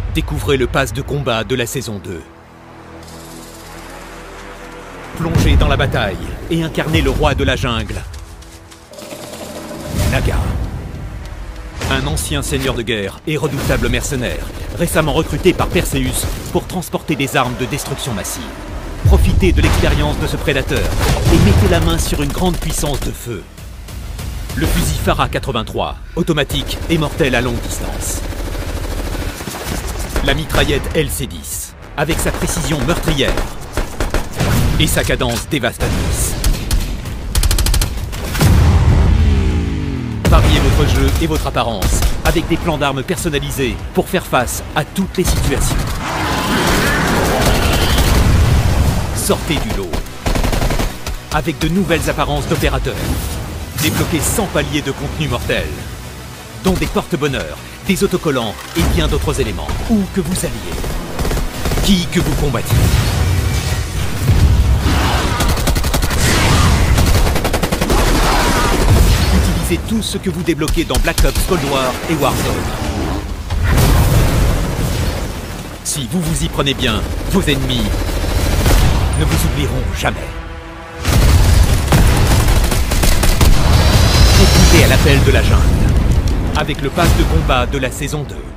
Découvrez le pass de combat de la saison 2. Plongez dans la bataille et incarnez le roi de la jungle, Naga. Un ancien seigneur de guerre et redoutable mercenaire, récemment recruté par Perseus pour transporter des armes de destruction massive. Profitez de l'expérience de ce prédateur et mettez la main sur une grande puissance de feu. Le fusil Pharah 83, automatique et mortel à longue distance. La mitraillette LC10, avec sa précision meurtrière et sa cadence dévastatrice. Variez votre jeu et votre apparence avec des plans d'armes personnalisés pour faire face à toutes les situations. Sortez du lot avec de nouvelles apparences d'opérateurs. Débloquez 100 paliers de contenu mortel, dont des porte-bonheur, des autocollants et bien d'autres éléments. Où que vous alliez, qui que vous combattiez. Utilisez tout ce que vous débloquez dans Black Ops Cold War et Warzone. Si vous vous y prenez bien, vos ennemis ne vous oublieront jamais. Répondez à l'appel de la jungle avec le pass de combat de la saison 2.